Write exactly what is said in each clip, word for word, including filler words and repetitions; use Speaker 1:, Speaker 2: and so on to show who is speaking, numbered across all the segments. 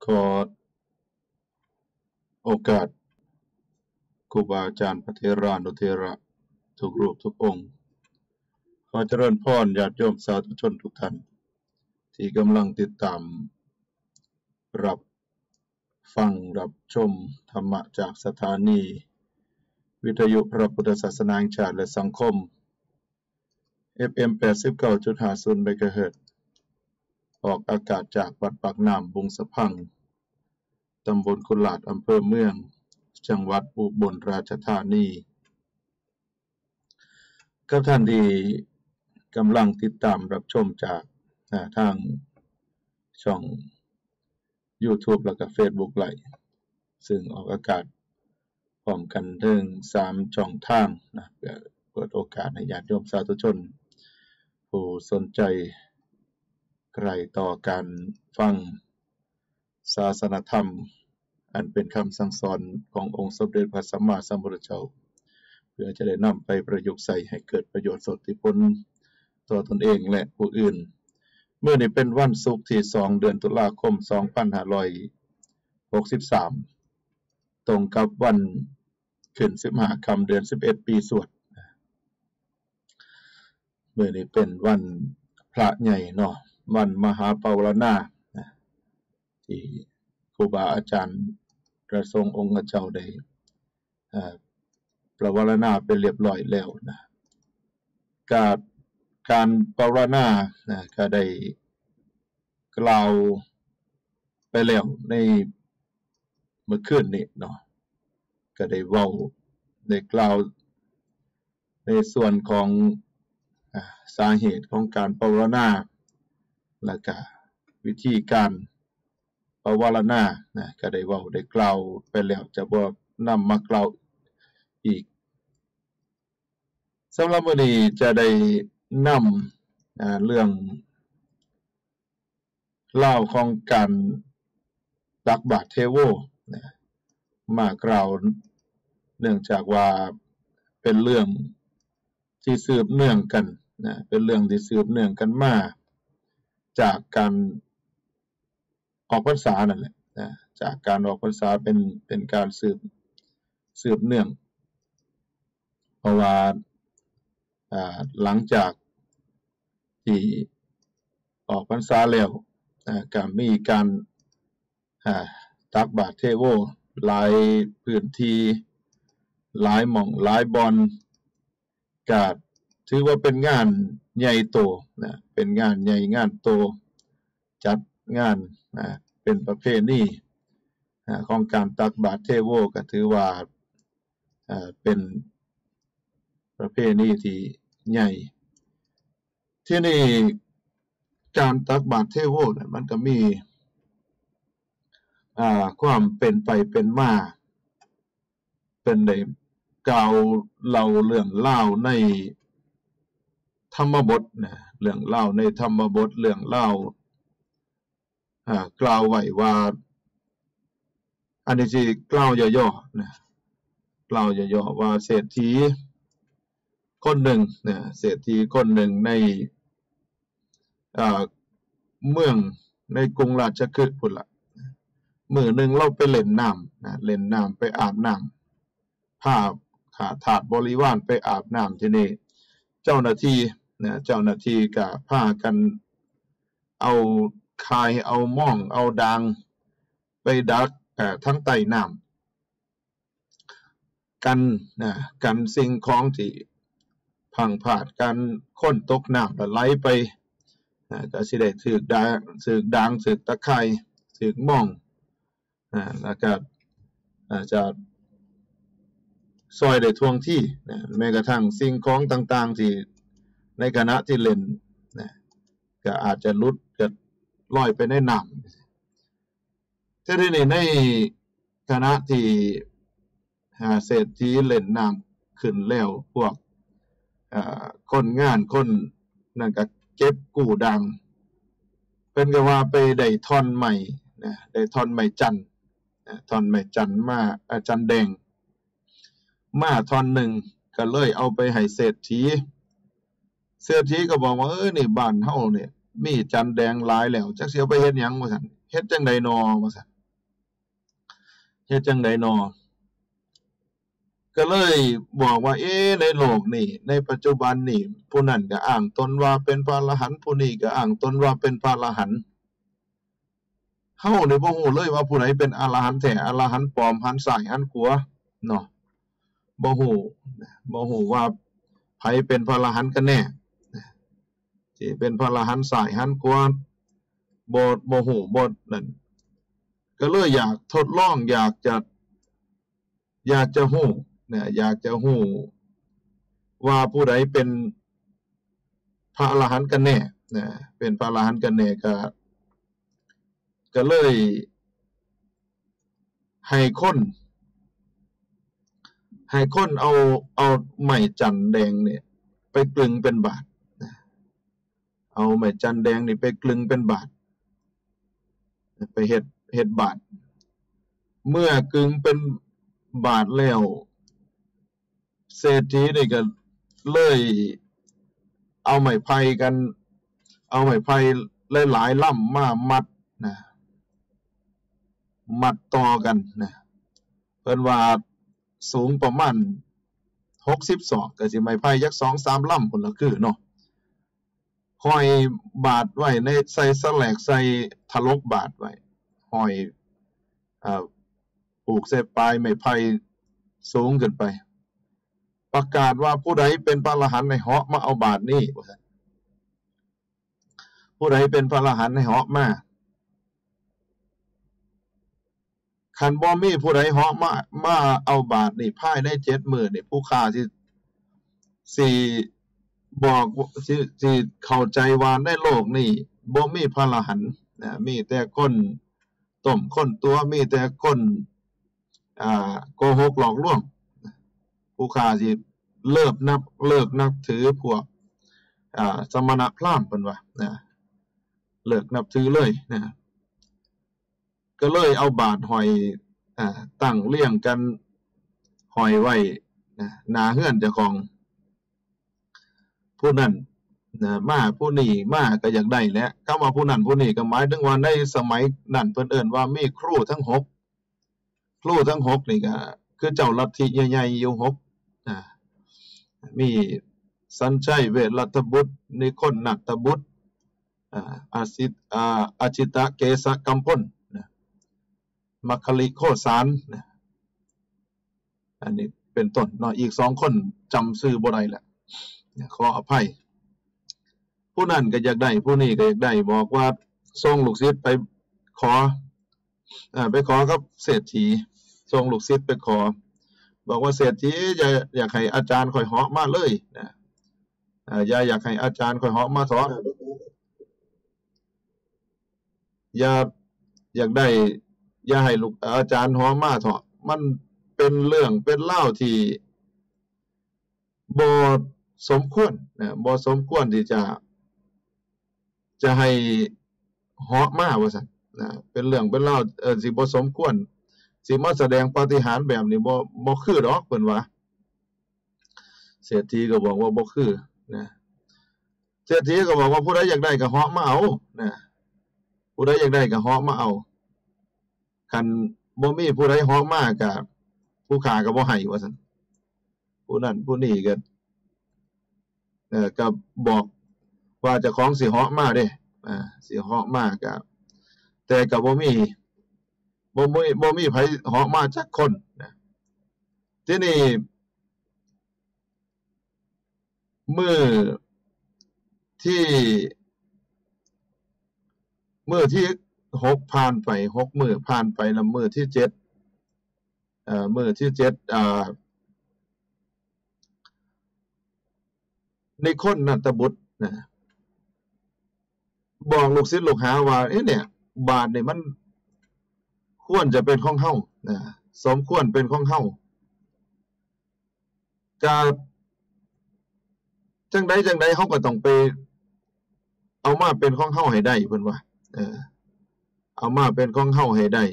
Speaker 1: ขอโอกาสครูบาอาจารย์พระเถรานุเถระทุกรูปทุกองค์ขอเจริญพรญาติโยมสาธุชนทุกท่านที่กำลังติดตามรับฟังรับชมธรรมะจากสถานีวิทยุพระพุทธศาสนาแห่งชาติและสังคม เอฟ เอ็ม แปดสิบเก้าจุดห้าศูนย์ เมกะเฮิรตซ์ ออกอากาศจากวัดปากน้ำบุงสะพังตำบลกุหลาดอำเภอเมืองจังหวัดอุบลราชธานีกับท่านที่กำลังติดตามรับชมจากทางช่อง YouTube แล้วก็ Facebook ไลฟ์ซึ่งออกอากาศพร้อมกันถึงสามช่องทางนะเพื่อเปิดโอกาสให้ญาติโยมสาธุชนผู้สนใจใคร่ต่อการฟังศาสนธรรมอันเป็นคำสั่งสอนขององค์สมเด็จพระสัมมาสัมพุทธเจ้าเพื่อจะได้นำไปประยุกต์ใส่ให้เกิดประโยชน์สดที่ผลต่อตนเองและผู้อื่นเมื่อนี้เป็นวันศุกร์ที่สองเดือนตุลาคมสองพันห้าร้อยหกสิบสามตรงกับวันขึ้นสิบห้าค่ำเดือนสิบเอ็ดปีสวดเมื่อนี้เป็นวันพระใหญ่เนาะวันมหาปวารณาที่ครูบาอาจารย์พระทรงองค์เจ้าได้ประวารณาเป็นเรียบร้อยแล้วนะการการประวารณานะก็ได้กล่าวไปแล้วในเมื่อคืนนี้เนาะก็ได้เว้าได้กล่าวในส่วนของสาเหตุของการประวารณาและก็วิธีการประวารณานะก็ได้เว้าได้กล่าวไปแล้วจะบ่นำมากล่าวอีกสำหรับวันนี้จะได้นำเรื่องเล่าของการตักบาตรเทโวนะมากล่าวเนื่องจากว่าเป็นเรื่องที่สืบเนื่องกันนะเป็นเรื่องที่สืบเนื่องกันมาจากการออกพรรษานั่นแหละนะจากการออกพรรษาเป็นเป็นการสืบสืบเนื่องเพราะว่าหลังจากที่ออกพรรษาแล้วก็มีการตักบาตรเทโวหลายพื้นที่หลายหม่องหลายบอนก็ถือว่าเป็นงานใหญ่โตนะเป็นงานใหญ่งานโตจัดงานนะเป็นประเพณีของการตักบาตรเทโวก็ถือว่าเป็นประเพณีที่ใหญ่ที่นี่การตักบาตรเทโวเนี่ยมันก็มีอ่าความเป็นไปเป็นมาเป็นได้กล่าวเล่าเรื่องเล่าในธรรมบทนะเรื่องเล่าในธรรมบทเรื่องเล่าอ่ากล่าวไว้ว่าอันนี้สิกล่าวย่อๆนะกล่าวย่อๆว่าเศรษฐีคนหนึ่งนะเศรษฐีคนหนึ่งในอ่าเมืองในกรุงราชคฤห์พุ่นล่ะมื้อนึงเราไปเล่นน้ำนะเล่นน้ำไปอาบน้ำพาขาทาสบริวารไปอาบน้ำที่นี่เจ้าหน้าที่นะเจ้าหน้าที่ก็พากันเอาคายเอาม่องเอาดางไปดักเอ่อทั้งใต้น้ำกันนะกันสิ่งของที่พังผาดกันคนตกน้ำแล้วไหลไปนะก็สิได้ถูกดางถูกดางถูกตะไคร้ถูกม่องนะแล้วก็อาจจะซอยได้ท่วงที่นะแม้กระทั่งสิ่งของต่างๆที่ในขณะที่เล่นนะก็อาจจะหลุดก็ลอยไปในน้ำทีนี้ในขณะที่เศรษฐีเล่นน้ำขึ้นแล้วพวกคนงานคนนั่นก็เก็บกู้ดังเป็นก็ว่าไปได้ท่อนใหม่นะได้ท่อนไม้จันทร์นะท่อนไม้จันทร์มาจันทร์แดงมาท่อนหนึ่งก็เลยเอาไปให้เศรษฐีเศรษฐีก็บอกว่าเออนี่บ้านเฮาเนี่ยมีจันทร์แดงหลายแล้วจักสิเอาไปเฮ็ดหยังว่าซั่นเฮ็ดจังได๋นอว่าซั่นฮ็ดจังได๋น้อก็เลยบอกว่าเอ๊ะในโลกนี้ในปัจจุบันนี้ผู้นั้นก็อ้างตนว่าเป็นพระอรหันต์ผู้นี้ก็อ้างตนว่าเป็นพระอรหันต์เฮานี่บ่ฮู้เลยว่าผู้ใดเป็นอรหันต์แท้อรหันต์ปลอมหันซ้ายหันขวาเนาะบ่ฮู้บ่ฮู้ว่าไผเป็นพระอรหันต์กันแน่สิเป็นพระอรหันต์ซ้ายหันขวาบ่บ่ฮู้บ่นั่นก็เลยอยากทดลองอยากจะอยากจะฮู้นะอยากจะฮู้ว่าผู้ใดเป็นพระอรหันต์กันแน่นะเป็นพระอรหันต์กันแน่ก็ก็เลยให้คนให้คนเอาเอาไม้จันแดงเนี่ยไปกลึงเป็นบาทนะเอาไม้จันแดงนี่ไปกลึงเป็นบาทไปเฮ็ดเฮ็ดบาทเมื่อกึงเป็นบาทแล้วเศรษฐีนี่ก็เลยเอาไม้ไผ่กันเอาไม้ไผ่หลายๆลำมามัดนะมัดต่อกันนะเพิ่นว่าสูงประมาณหกสิบศอกก็สิไม้ไผ่จัก สองสาม ลำพุ่นละคือเนาะห้อยบาทไว้ในใส่สแลกใส่ทะลกบาทไว้ห้อยอ่าผูกใส่ปลายไม้ไผ่สูงขึ้นไปประกาศว่าผู้ใดเป็นพระอรหันต์ให้เหาะมาเอาบาทนี้ว่าซั่นผู้ใดเป็นพระอรหันต์ให้เหาะมาคันบ่มีผู้ใดเหาะมามาเอาบาทนี่ภายในเจ็ดมื้อนี่ผู้ค้าสิสิบอกสิสิเข้าใจว่าในโลกนี้บ่มีพระอรหันต์นะมีแต่คนต้มคนตัวมีแต่คนอ่าโกหกหลอกลวงผู้ค้าสิเลิกนับเลิกนับถือพวกอ่าสมณพราหมณ์เพิ่นว่านะเลิกนับถือเลยนะก็เลยเอาบาทห้อยอ่าตั้งเรียงกันห้อยไว้นะหน้าเรือนเจ้าของผู้นั้นนะมาผู้นี้มาก็อยากได้แหละคำว่าผู้นั้นผู้นี้ก็หมายถึงว่าในสมัยนั้นเพิ่นเอิ้นว่ามีครูทั้งหกครูทั้งหกนี่ก็คือเจ้าลัทธิใหญ่ๆอยู่หกอ่ามีสัญชัยเวชรัตบุตรนิคลนัตตบุตรอ่าอาสิตอ่าอาชิตะเกษกัมพลนะมัคคลิโคสารนะอันนี้เป็นต้นเนาะอีกสองคนจำชื่อบ่ได้แหละขออภัยผู้นั้นก็อยากได้ผู้นี้ก็อยากได้บอกว่าส่งลูกศิษย์ไปขออ่าไปขอกับเศรษฐีส่งลูกศิษย์ไปขอบอกว่าเศรษฐีอยากอยากให้อาจารย์ค่อยเหาะมาเลยนะอ่าอย่าอยากให้อาจารย์ค่อยเหาะมาเถาะอย่าอยากได้อย่าให้ลูกอาจารย์เหาะมาเถาะมันเป็นเรื่องเป็นเล่าที่บ่สมควรนะบ่สมควรที่จะจะให้เหาะมาว่าซั่นนะเป็นเรื่องเป็นเล่าเอ่อสิบ่สมควรสิมาแสดงปาฏิหาริย์แบบนี้บ่บ่คือดอกเพิ่นว่าเศรษฐีก็บอกว่าบ่คือนะเศรษฐีก็บอกว่าผู้ใดอยากได้ก็เหาะมาเอานะผู้ใดอยากได้ก็เหาะมาเอาคันบ่มีผู้ใดเหาะมาก็ผู้ค้าก็บ่ให้ว่าซั่นผู้นั้นผู้นี้ก็เอ่อก็บอกว่าเจ้าของสิเหาะมาเด้อ่าสิเหาะมาก็แต่ก็บ่มีบ่มีบ่มีไผเหาะมาจักคนนะทีนี้มื้อที่มื้อที่หกผ่านไปหกมื้อผ่านไปแล้วมื้อที่เจ็ดเอ่อมื้อที่เจ็ดอ่านิคลนัตตบุตรนะบอกลูกศิษย์ลูกหาว่าเอ๊ะเนี่ยบาทนี่มันควรจะเป็นของเฮานะสมควรเป็นของเฮาก็จังใดจังใดเฮาก็ต้องไปเอามาเป็นของเฮาให้ได้เพิ่นว่าเออเอามาเป็นของเฮาให้ได้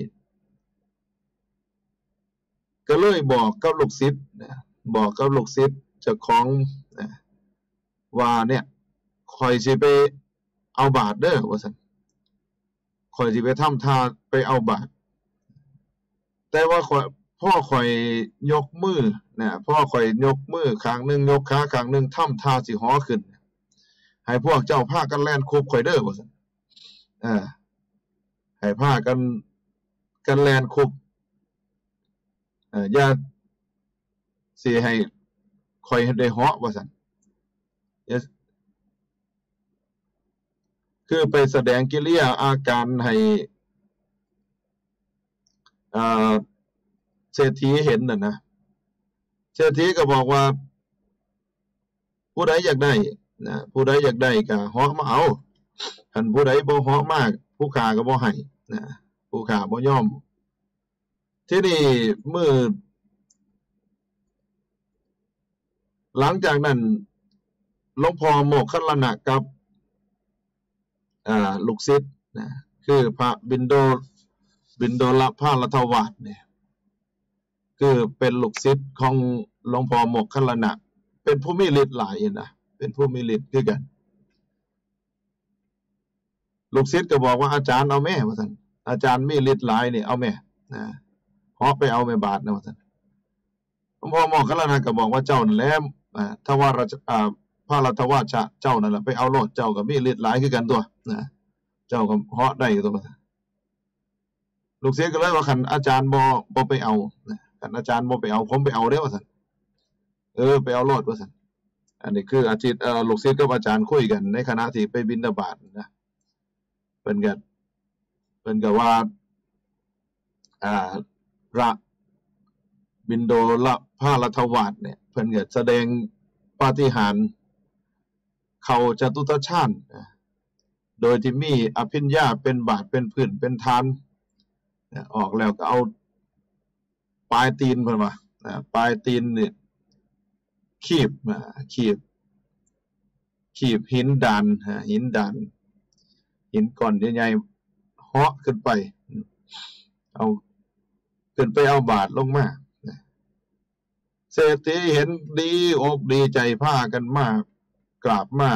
Speaker 1: ก็เลยบอกกับลูกศิษย์นะบอกกับลูกศิษย์เจ้าของนะว่าเนี่ยข้อยสิไปเอาบาทเด้อว่าซั่นข้อยสิไปทำท่าไปเอาบาทแต่ว่าข่อยพ่อข่อยยกมือนะพ่อข่อยยกมือข้างหนึงยกขาข้างหนึงทำท่าสิฮ้อขึ้นให้พวกเจ้าพากันแล่นคุบข่อยเด้อว่าซั่นเออให้พากันกันแล่นคุบเอ่ออย่าสิให้ข่อยได้เหาะว่าซั่นคือไปแสดงกิริยาอาการให้อ่าเศรษฐีเห็นน่ะนะเศรษฐีก็บอกว่าผู้ใดอยากได้นะผู้ใดอยากได้ก็เหาะมาเอาคันผู้ใดบ่เหาะมากผู้ค้าก็บ่ให้นะผู้ค้าบ่ยอมทีนี้มื้อหลังจากนั้นหลวงพ่อโมคคัลลนะกับอ่าลูกศิษย์นะคือพระบิณโดบิณโดลภาลัทวาสเนี่ยคือเป็นลูกศิษย์ของหลวงพ่อโมคคัลลนะเป็นผู้มีฤทธิ์หลายนะเป็นผู้มีฤทธิ์คือกันลูกศิษย์ก็บอกว่าอาจารย์เอาแม่ว่าซั่นอาจารย์มีฤทธิ์หลายนี่เอาแม่นะเหาะไปเอาแม่บาทนะว่าซั่นหลวงพ่อโมคคัลลนะก็บอกว่าเจ้านั่นแหละอ่าทวารอ่าพระลัทวาชะเจ้านั่นแหละไปเอาโลดเจ้าก็มีฤทธิ์หลายคือกันตัวนะเจ้าก็เหาะได้ตัวว่าซั่นลูกศิษย์ก็เลยว่าคันอาจารย์บ่บ่ไปเอานะคันอาจารย์บ่ไปเอาผมไปเอาเด้อว่าซั่นเออไปเอาโลดว่าซั่นอันนี้คืออาจารย์เอ่อลูกศิษย์กับอาจารย์คุยกันในขณะที่ไปบิณฑบาตนะเพิ่นก็เพิ่นก็ว่าอ่าพระบิณโดลภาลัทวาสเนี่ยเพิ่นก็แสดงปาฏิหาริย์เข้าจตุตฌานนะโดยที่มีอภิญญาเป็นบาทเป็นพื้นเป็นฐานออกแล้วก็เอาปลายตีนเพิ่นว่าปลายตีนนี่คีบคีบคีบหินดานหินดานหินก้อนใหญ่ๆเหาะขึ้นไปเอาขึ้นไปเอาบาทลงมาเศรษฐีเห็นดีอกดีใจพากันมากราบมา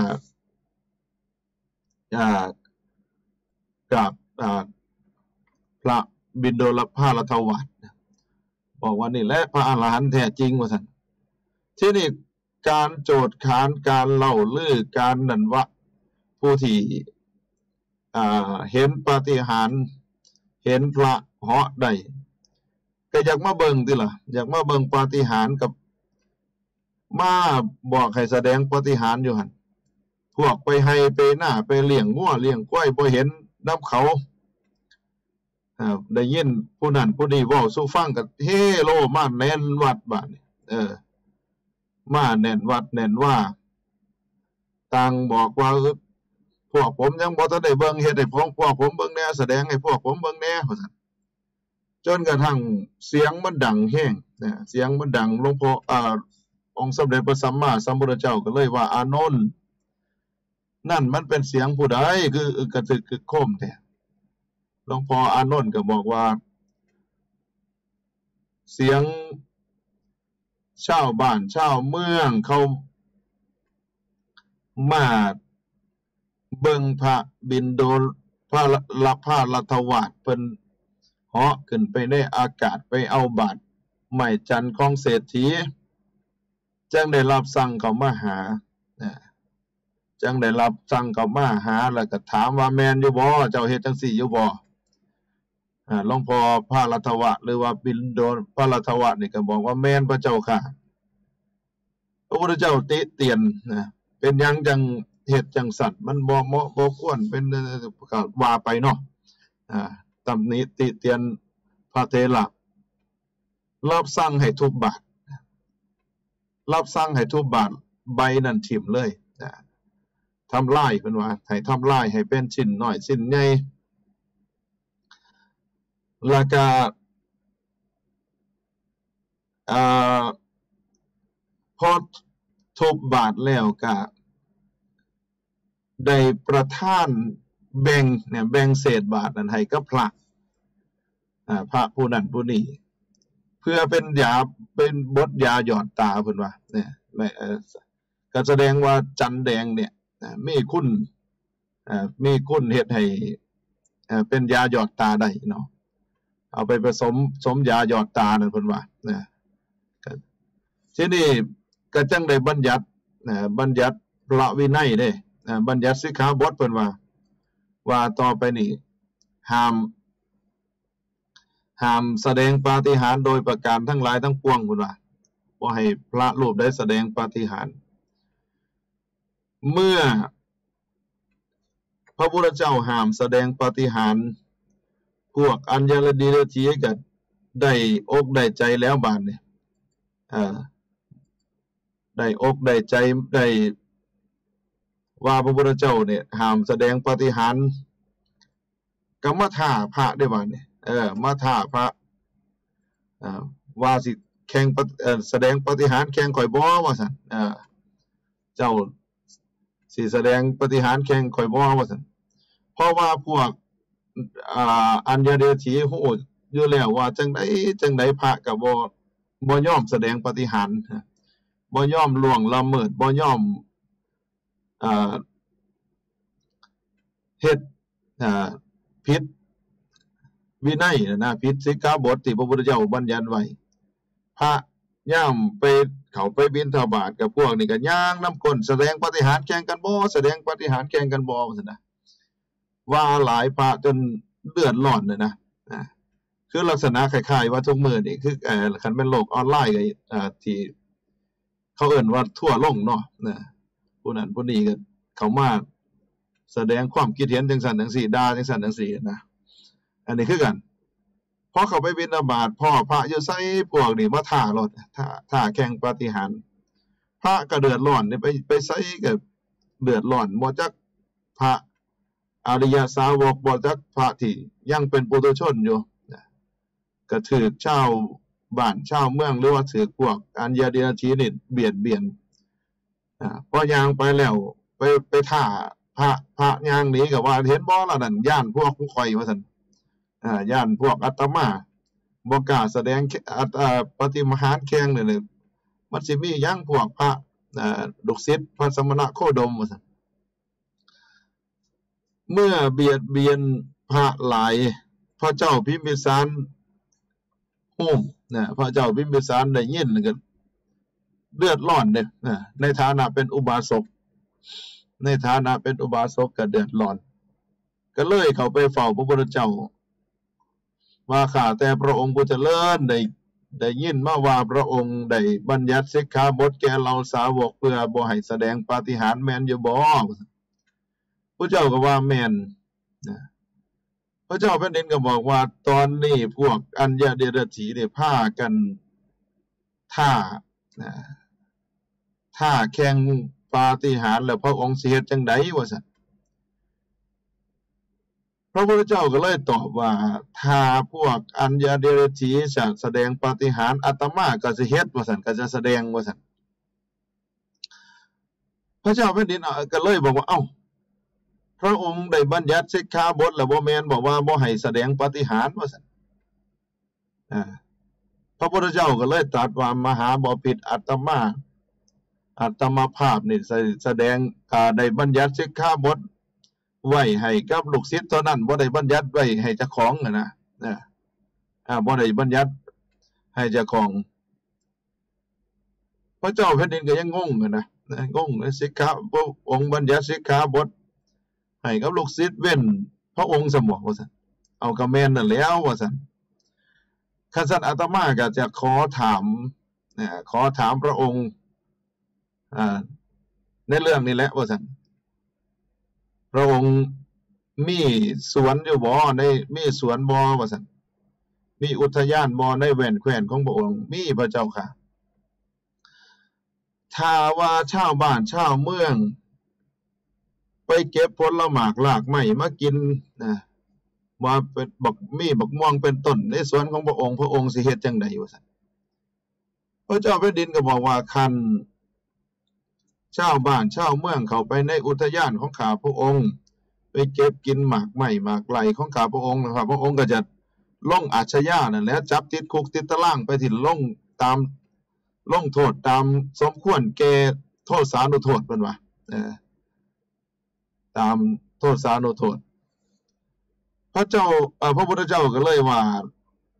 Speaker 1: อ่ากราบอ่าพระบิณโดลภาลัทวาสบอกว่านี่แหละพระอรหันต์แท้จริงว่าซั่นที่นี่การโจทย์ค้านการเล่าลือการนั่นว่าผู้ที่อ่าเห็นปาฏิหาริย์เห็นพระเหาะได้ก็อยากมาเบิ่งติล่ะอยากมาเบิ่งปาฏิหาริย์กับมาบอกให้แสดงปาฏิหาริย์อยู่หั่นพวกไปให้ไปหน้าไปเลี้ยงงัวเลี้ยงควายบ่เห็นนำเขาอ่าได้ยินผู้นั้นผู้นี้เว้าสู่ฟังก็เฮโลมาแน่นวัดบาดนี้เออมาแน่นวัดแน่นว่าต่างบอกว่าพวกผมยังบ่ทันได้เบิ่งเฮ็ดให้พวกพวกผมเบิ่งแน่แสดงให้พวกผมเบิ่งแน่ว่าซั่นจนกระทั่งเสียงมันดังแฮงนะเสียงมันดังหลวงพ่ออ่าองค์สมเด็จพระสัมมาสัมพุทธเจ้าก็เลยว่าอานนท์นั่นมันเป็นเสียงผู้ใดคืออึกกระทึกคึกโครมแท้หลวงพ่ออานนท์ก็บอกว่าเสียงชาวบ้านชาวเมืองเขามาเบิ่งพระบิณโดลภาลัทวาสเพิ่นเหาะขึ้นไปในอากาศไปเอาบาตรไม้จันทร์ของเศรษฐีจังได้รับสั่งเขามาหาจังได้รับสั่งเขามาหาแล้วก็ถามว่าแม่นอยู่บ่เจ้าเฮ็ดจังซี่อยู่บ่อ่าหลวงพ่อพาลัทวะหรือว่าบิณโดพาลัทวะนี่ก็บอกว่าแม่นพระเจ้าค่ะพระพุทธเจ้าติเตียนนะเป็นหยังจังเฮ็ดจังสัตว์มันบ่เหมาะบ่ควรเป็นก็ว่าไปเนาะอ่าตำหนิติเตียนพระเถระรับสั่งให้ทุบบาทรับสั่งให้ทุบบาทใบนั้นทิ่มเลยนะทำลายเพิ่นว่าให้ทำลายให้เป็นชิ้นน้อยชิ้นใหญ่แล้วก็อ่าพอทุบบาทแล้วก็ได้ประทานแบ่งเนี่ยแบ่งเศษบาทนั้นให้กับพระอ่าพระผู้นั้นผู้นี้เพื่อเป็นยาเป็นบทยาหยอดตาเพิ่นว่าเนี่ยก็แสดงว่าจันแดงเนี่ยมีคุณอ่ามีคุณเฮ็ดให้อ่าเป็นยาหยอดตาได้เนาะเอาไปผสมสมยาหยอดตานั่นเพิ่นว่านะทีนี้ก็จังได้บัญญัตินะบัญญัติพระวินัยเด้นะบัญญัติสิกขาบทเพิ่นว่าว่าต่อไปนี้ห้ามห้ามแสดงปาฏิหาริย์โดยประการทั้งหลายทั้งปวงพุ่นว่าบ่ให้พระรูปใดแสดงปาฏิหาริย์เมื่อพระพุทธเจ้าห้ามแสดงปาฏิหาริย์พวกอัญญาดีเดชีก็ได้อกได้ใจแล้วบาดนี้อ่าได้อกได้ใจได้ว่าพระพุทธเจ้าเนี่ยห้ามแสดงปาฏิหาริย์ก็มาท่าพระได้บาดนี้เออมาท่าพระอ่าว่าสิแข่งเอ่อแสดงปาฏิหาริย์แข่งข่อยบ่ว่าซั่นเออเจ้าสิแสดงปาฏิหาริย์แข่งข่อยบ่ว่าซั่นเพราะว่าพวกอ่าอัญญาเดชีฮู้อยู่แล้วว่าจังได๋จังได๋พระก็บ่บ่ยอมแสดงปาฏิหาริย์บ่ยอมล่วงละเมิดบ่ยอมอ่าเฮ็ดอ่าผิดวินัยนะผิดสิกขาบทที่พระพุทธเจ้าบัญญัติไว้พระย่ามไปเขาไปบิณฑบาตกับพวกนี้ก็ย่างน้ำก้นแสดงปาฏิหาริย์แข่งกันบ่แสดงปาฏิหาริย์แข่งกันบ่ซั่นนะว่าหลายพระจนเดือดร้อนเลยนะนะคือลักษณะคล้ายๆว่าทุกมื้อนี่คือเอ่อคันเป็นโลกออนไลน์ก็อ่าที่เขาเอิ้นว่าทั่วโลกเนาะนะผู้นั้นผู้นี้ก็เข้ามาแสดงความคิดเห็นจังซั่นจังซี่ด่าจังซั่นจังซี่นะอันนี้คือกันพอเขาไปบิณฑบาตพ่อพระอยู่ไสพวกนี้มาท่ารถท่าท่าแข่งปาฏิหาริย์พระก็เดือดร้อนนี่ไปไปไสก็เดือดร้อนบ่จักพระอริยสาวกบ่จักพระที่ยังเป็นปุถุชนอยู่นะก็ถูกชาวบ้านชาวเมืองหรือว่าถูกพวกอัญญาเดชีนี่เบียดเบียนอ่าพอย่างไปแล้วไปไปท่าพระพระย่างหนีก็ว่าเห็นบ่ล่ะนั่นย่านพวกผู้ข่อยว่าซั่นอ่าย่านพวกอาตมาบ่กล้าแสดงอ่าปฏิมหารแข่งนี่เลยมันสิมีหยังพวกพระอ่าลูกศิษย์พระสมณะโคดมว่าซั่นเมื่อเบียดเบียนพระหลายพระเจ้าพิมพิสารฮู้นะพระเจ้าพิมพิสารได้ยินก็เดือดร้อนเด้นะในฐานะเป็นอุบาสกในฐานะเป็นอุบาสกก็เดือดร้อนก็เลยเข้าไปเฝ้าพระพุทธเจ้าว่าข้าแต่พระองค์ผู้เจริญได้ได้ยินมาว่าพระองค์ได้บัญญัติสิกขาบทแก่เราสาวกเพื่อบ่ให้แสดงปาฏิหาริย์แม่นอยู่บ่พระเจ้าก็ว่าแม่นนะพระเจ้าแผ่นดินก็บอกว่าตอนนี้พวกอัญญาเดรถีเนี่ยพากันท่านะท่าแข่งปาฏิหาริย์แล้วพระองค์สิเฮ็ดจังได๋ว่าซั่นพระพุทธเจ้าก็เลยตอบว่าถ้าพวกอัญญาเดรถีจะแสดงปาฏิหาริย์อาตมาก็สิเฮ็ดว่าซั่นก็จะแสดงว่าซั่นพระเจ้าแผ่นดินก็เลยบอกว่าเอ้าพระองค์ได้บัญญัติสิกขาบทแล้วบ่แม่นบอกว่าบ่ให้แสดงปาฏิหาริย์ว่าซั่นอ่าพระพุทธเจ้าก็เลยตรัสว่ามหาบพิตรอาตมาอาตมาภาพนี่แสดงอ่าได้บัญญัติสิกขาบทไว้ให้กับลูกศิษย์เท่านั้นบ่ได้บัญญัติไว้ให้เจ้าของน่ะนะนะอ่าบ่ได้บัญญัติให้เจ้าของพระเจ้าแผ่นดินก็ยังงงอยู่นะงงนะสิกขาพระองค์บัญญัติสิกขาบทให้กับลูกศิษย์เว้นพระองค์สมว่าซั่นเอาก็แม่นนั่นแล้วว่าซั่นคันซั่นอาตมาก็จะขอถามนะขอถามพระองค์อ่าในเรื่องนี้แหละว่าซั่นพระองค์มีสวนอยู่บ่ในมีสวนบ่ว่าซั่นมีอุทยานบ่ในแว่นแคว้นของพระองค์มีพระเจ้าค่ะถ้าว่าชาวบ้านชาวเมืองไปเก็บผลหมากรากไม้มากินนะว่าเป็นบักมีบักม่วงเป็นต้นในสวนของพระองค์พระองค์สิเฮ็ดจังได๋ว่าซั่นพระเจ้าแผ่นดินก็บอกว่าคันชาวบ้านชาวเมืองเข้าไปในอุทยานของข้าพระองค์ไปเก็บกินหมากไม้หมากไหลของข้าพระองค์นะครับพระองค์ก็จะลงอาชญานั่นแหละจับติดคุกติดตารางไปที่ลงตามลงโทษตามสมควรแก่โทษสานุโทษเพิ่นว่าเออตามโทษสานุโทษพระเจ้าเอ่อพระพุทธเจ้าก็เลยว่า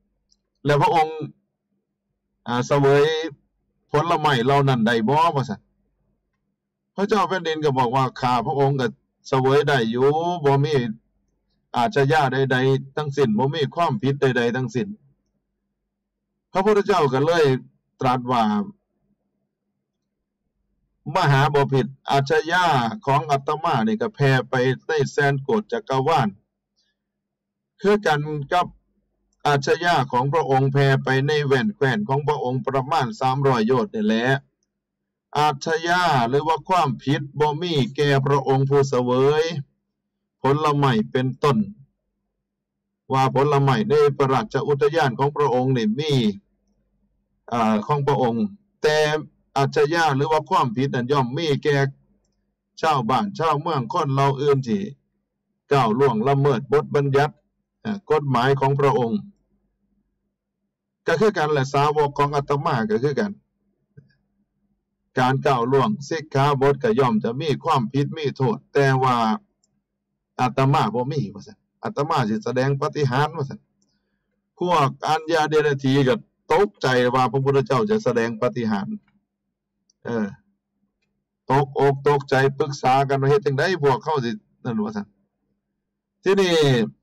Speaker 1: แล้วพระองค์อ่าเสวยผลไม้เหล่านั้นได้บ่ว่าซั่นพระเจ้าแผ่นดินก็บอกว่าข้าพระองค์ก็เสวยได้อยู่บ่มีอาชญาใดๆทั้งสิ้นบ่มีความผิดใดๆทั้งสิ้นพระพุทธเจ้าก็เลยตรัสว่ามหาบ่ผิดอาชญาของอาตมานี่ก็แผ่ไปในแสนโกฏจักรวาลคือกันกับอาชญาของพระองค์แผ่ไปในแว่นแคว้นของพระองค์ประมาณสามร้อยโยชน์นี่แหละอาชญาหรือว่าความผิดบ่มีแก่พระองค์ผู้เสวยผลไม้เป็นต้นว่าผลไม้ในพระราชอุทยานของพระองค์นี่มีอ่าของพระองค์แต่อาชญาหรือว่าความผิดนั้นย่อมมีแก่ชาวบ้านชาวเมืองคนเราอื่นที่ก้าวล่วงละเมิดบทบัญญัติกฎหมายของพระองค์ก็คือกันและสาวกของอาตมาก็คือกันการก้าวล่วงสิกขาบทก็ย่อมจะมีความผิดมีโทษแต่ว่าอาตมาบ่มีว่าซั่นอาตมาสิแสดงปาฏิหาริย์ว่าซั่นพวกอัญญาเดรธีก็ตกใจว่าพระพุทธเจ้าจะแสดงปาฏิหาริย์เออตกอกตกใจปรึกษากันว่าเฮ็ดจังได๋พวกเขาสินั่นว่าซั่นที่นี่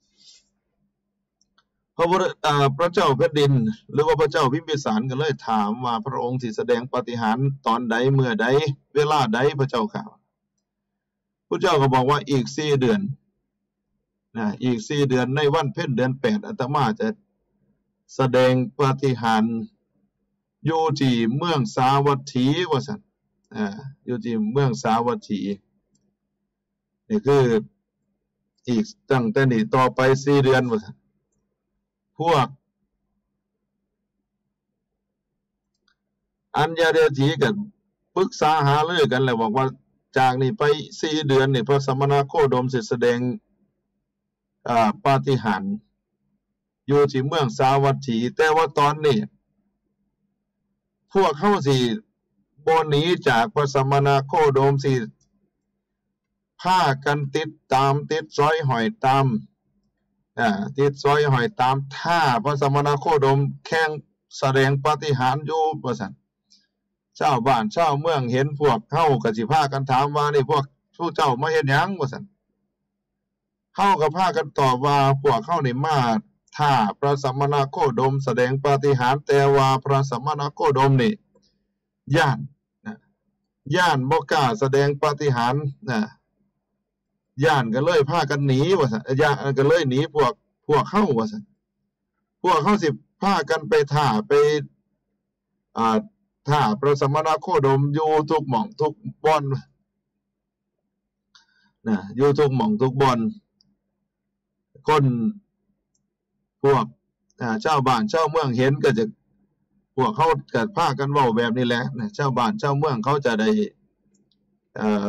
Speaker 1: พระพุทธอ่าพระเจ้าแผ่นดินหรือว่าพระเจ้าพิมพิสารก็เลยถามว่าพระองค์สิแสดงปาฏิหาริย์ตอนใดเมื่อใดเวลาใดพระเจ้าค่ะพระเจ้าก็บอกว่าอีกสี่เดือนนะอีกสี่เดือนในวันเพ็ญเดือนแปดอาตมาจะแสดงปาฏิหาริย์อยู่ที่เมืองสาวัตถีว่าซั่นอ่าอยู่ที่เมืองสาวัตถีนี่คืออีกตั้งแต่นี้ต่อไปสี่เดือนว่าซั่นพวกอัญญาเดรธีก็ปรึกษาหารือกันแล้วบอกว่าจากนี้ไปสี่เดือนนี่พระสมณโคดมสิแสดงอ่าปาฏิหาริย์อยู่ที่เมืองสาวัตถีแต่ว่าตอนนี้พวกเขาสิบ่หนีจากพระสมณโคดมสิพากันติดตามติดสอยห้อยตามอ่าติดสอยห้อยตามท่าพระสมณโคดมแข่งแสดงปาฏิหาริย์อยู่ว่าซั่นชาวบ้านชาวเมืองเห็นพวกเฮาก็สิพากันถามว่านี่พวกผู้เจ้ามาเฮ็ดหยังว่าซั่นเฮาก็พากันตอบว่าพวกเฮานี่มาท่าพระสมณโคดมแสดงปาฏิหาริย์แต่ว่าพระสมณโคดมนี่ย้านนะย้านบ่กล้าแสดงปาฏิหาริย์นะย้านก็เลยพากันหนีว่าซั่นย้านก็เลยหนีพวกพวกเฮาว่าซั่นพวกเฮาสิพากันไปท่าไปอ่าท่าพระสมณโคดมอยู่ทุกหม่องทุกบ่อนนะอยู่ทุกหม่องทุกบ่อนคนพวกอ่าชาวบ้านชาวเมืองเห็นก็จะพวกเขาก็พากันเว้าแบบนี้แหละนะชาวบ้านชาวเมืองเขาจะได้เอ่อ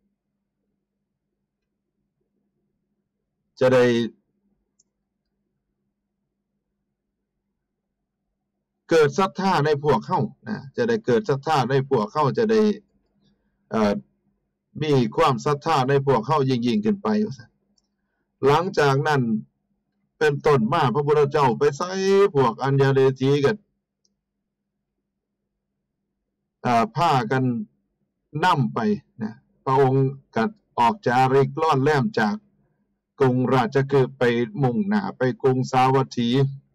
Speaker 1: จะได้เกิดศรัทธาในพวกเขานะจะได้เกิดศรัทธาในพวกเขาจะได้เอ่อมีความศรัทธาในพวกเขายิ่งๆขึ้นไปว่าซั่นหลังจากนั้นเป็นต้นมาพระพุทธเจ้าไปใส่พวกอัญญาเดรธีก็อ่าพากันนำไปนะพระองค์ก็ออกจาริกล่อนแล่มจากกรุงราชคฤห์ไปมุ่งหน้าไปกรุงสาวัตถี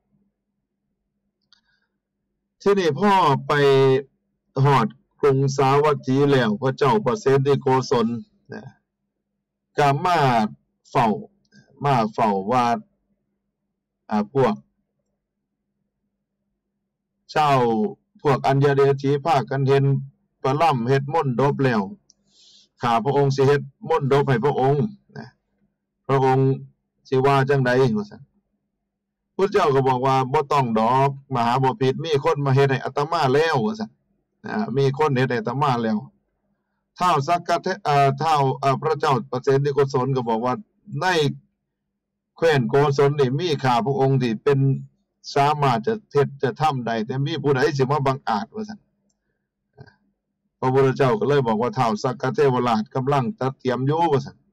Speaker 1: ที่นี่พ่อไปฮอดกรุงสาวัตถีแล้วพระเจ้าประเสนที่โกศลนะก็มาเฝ้ามาเฝ้าว่าอ่าพวกเจ้าพวกอัญญาเดรธีพากันเห็นประล่ำเฮ็ดมนต์ดบแล้วข้าพระองค์สิเฮ็ดมนต์ดบให้พระองค์นะพระองค์สิว่าจังได๋ว่าซั่นพระเจ้าก็บอกว่าบ่ต้องดอกมหาบพิตรมีคนมาเฮ็ดให้อาตมาแล้วว่าซั่นอ่ามีคนเฮ็ดให้อาตมาแล้วท้าวสักกะเทเอ่อท้าวเอ่อพระเจ้าประเสนที่โกศลก็บอกว่าในแคว้นโกศลนี่มีข้าพระองค์ที่เป็นสามารถจะเฮ็ดจะทำได้แต่มีผู้ใดสิมาบังอาจว่าซั่นพระพุทธเจ้าก็เลยบอกว่าท้าวสักกะเทวราชกำลังตัดเตรียมอยู่ว่าซั่น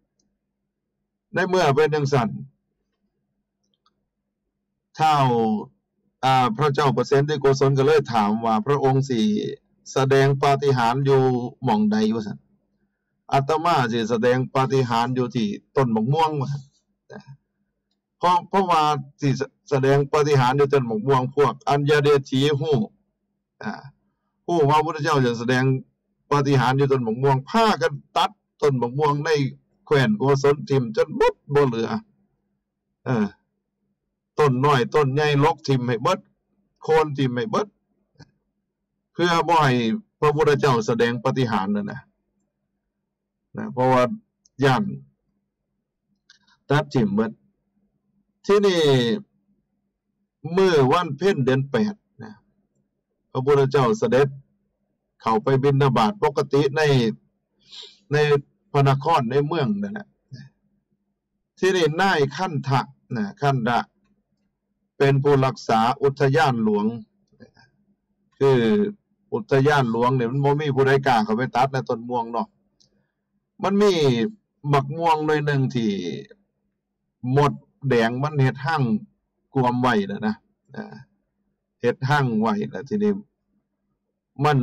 Speaker 1: ในเมื่อเป็นจังซั่นท้าวอ่าพระเจ้าประเสนที่โกศลก็เลยถามว่าพระองค์สิแสดงปาฏิหาริย์อยู่หม่องใดว่าซั่นอาตมาสิแสดงปาฏิหาริย์อยู่ที่ต้นมะม่วงว่าเพราะเพราะว่าสิแสดงปาฏิหาริย์อยู่ต้นมะม่วงพวกอัญญเดชถีฮู้อ่าฮู้ว่าพระพุทธเจ้าจะแสดงปาฏิหาริย์อยู่ต้นมะม่วงพากันตัดต้นมะม่วงในแคว้นโกศลทิ่มจนหมดบ่เหลือเออต้นน้อยต้นใหญ่ลกทิ่มให้เบิดโคนทิ่มให้เบิดเพื่อบ่ให้พระพุทธเจ้าแสดงปาฏิหาริย์นั่นน่ะนะเพราะว่าย่านตัดทิ่มเบิดที่นี่มื้อวันเพ็ญเดือนแปดนะพระพุทธเจ้าเสด็จเข้าไปบิณฑบาตปกติในในพระนครในเมืองนั่นน่ะที่นี่นายคันทะนะคันทะเป็นผู้รักษาอุทยานหลวงคืออุทยานหลวงเนี่ยมันบ่มีผู้ใดกล้าเข้าไปตัดในต้นม่วงเนาะมันมีบักม่วงหน่อยนึงที่หมดแดงมันเฮ็ดหั่งกวมไว้น่ะนะเฮ็ดหั่งไว้แล้วทีนี้มัน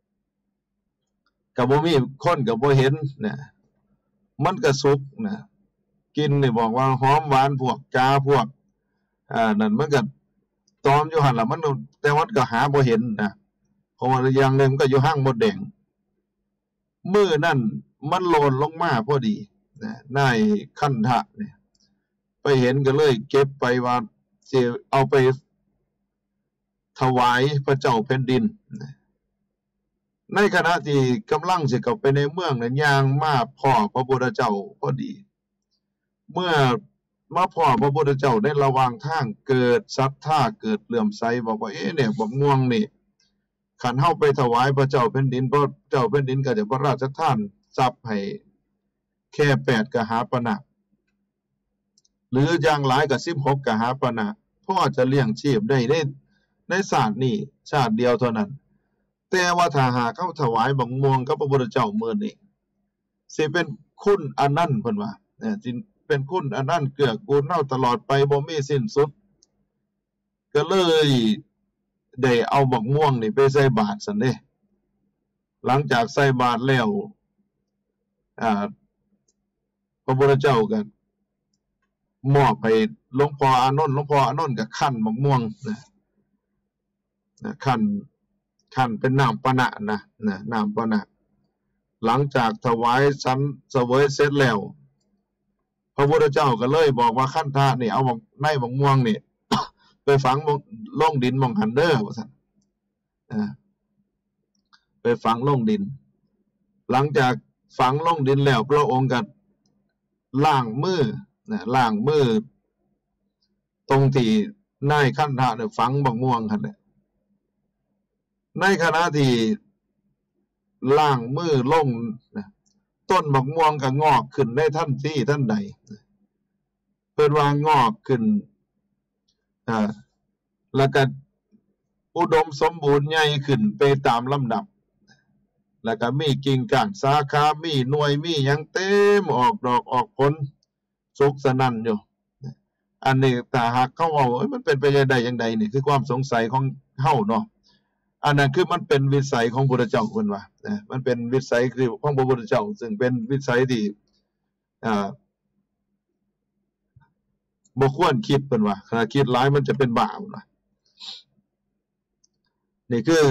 Speaker 1: ก็บ่มีคนก็บ่เห็นนะมันก็สุกนะกินนี่บอกว่าหอมหวานพวกกาพวกอ่านั่นมันก็ตอมอยู่หั่นล่ะมันแต่ว่าก็หาบ่เห็นนะเพราะว่าอย่างนึงมันก็อยู่หั่งหมดแดงมื้อนั้นมันหล่นลงมาพอดีนะนายคันทะเนี่ยไปเห็นก็เลยเก็บไปว่าสิเอาไปถวายพระเจ้าแผ่นดินในขณะที่กำลังสิเข้าไปในเมืองนั้นย่างมาพ้อพระพุทธเจ้าพอดีเมื่อมาพ้อพระพุทธเจ้าในระหว่างทางเกิดศรัทธาเกิดเลื่อมใสบอกว่าเอ๊ะเนี่ยบักม่วงนี่คันเฮาไปถวายพระเจ้าแผ่นดินพระเจ้าแผ่นดินก็จะพระราชทานทรัพย์ให้แค่แปดกหาปณะหรืออย่างหลายก็สิบหกกหาปณะพอจะเลี้ยงชีพได้ในในชาตินี้ชาติเดียวเท่านั้นแต่ว่าถ้าหากเขาถวายบักม่วงกับพระพุทธเจ้ามื้อนี้สิเป็นคุณอันนั้นเพิ่นว่าเนี่ยสิเป็นคุณอันนั้นเกื้อกูลเฮาตลอดไปบ่มีสิ้นสุดก็เลยได้เอาบักม่วงนี่ไปใส่บาตรซั่นเด้หลังจากใส่บาตรแล้วอ่าพระพุทธเจ้าก็มอบให้หลวงพ่ออานนท์หลวงพ่ออานนท์ก็คั่นบักม่วงนะนะคั่นคั่นเป็นน้ำปะนะนะนะน้ำปะนะหลังจากถวายสันเสวยเสร็จแล้วพระพุทธเจ้าก็เลยบอกว่าคันทะนี่เอาบักในบักม่วงนี่ ไปฝังลงดินหม่องหันเด้อว่าซั่นอ่าไปฝังลงดินหลังจากฝังลงดินแล้วพระองค์ก็ล้างมือนะล้างมือตรงที่นายคันทะเนี่ยฝังบักม่วงคั่นแหละในขณะที่ล้างมือลงนะต้นบักม่วงก็งอกขึ้นในทันทีทันใดเพิ่นว่างอกขึ้นอ่าแล้วก็อุดมสมบูรณ์ใหญ่ขึ้นไปตามลำดับแล้วก็มีกิ่งก้านสาขามีหน่วยมีหยังเต็มออกดอกออกผลสุกสนั่นอยู่อันนี้ถ้าหากเขาว่าเอ้ยมันเป็นไปได้จังไดนี่คือความสงสัยของเฮาเนาะอันนั้นคือมันเป็นวิสัยของพระพุทธเจ้าเพิ่นว่านะมันเป็นวิสัยคือของพระพุทธเจ้าซึ่งเป็นวิสัยที่อ่าบ่ควรคิดเพิ่นว่าถ้าคิดหลายมันจะเป็นบาปนะนี่คือ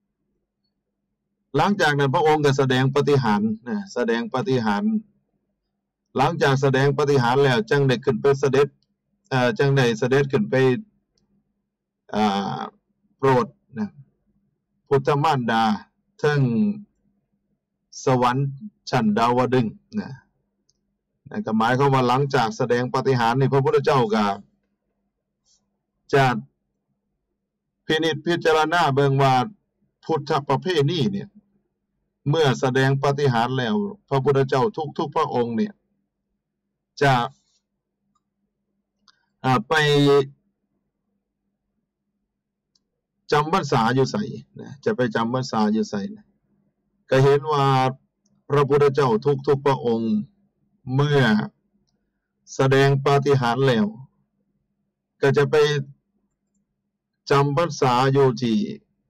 Speaker 1: หลังจากนั้นพระองค์ก็แสดงปาฏิหาริย์นะแสดงปาฏิหาริย์หลังจากแสดงปาฏิหาริย์แล้วจังได้ขึ้นไปเสด็จเอ่อจังได้เสด็จขึ้นไปอ่าโปรดนะพุทธมารดาถึงสวรรค์ชั้นดาวดึงส์นะนั่นก็หมายความว่าหลังจากแสดงปาฏิหาริย์นี่พระพุทธเจ้าก็จะพินิจพิจารณาเบิ่งว่าพุทธประเพณีเนี่ยเมื่อแสดงปาฏิหาริย์แล้วพระพุทธเจ้าทุกๆพระองค์เนี่ยจะอ่าไปจำพรรษาอยู่ไสนะจะไปจำพรรษาอยู่ไสนะก็เห็นว่าพระพุทธเจ้าทุกๆพระองค์เมื่อแสดงปาฏิหาริย์แล้วก็จะไปจำพรรษาอยู่ที่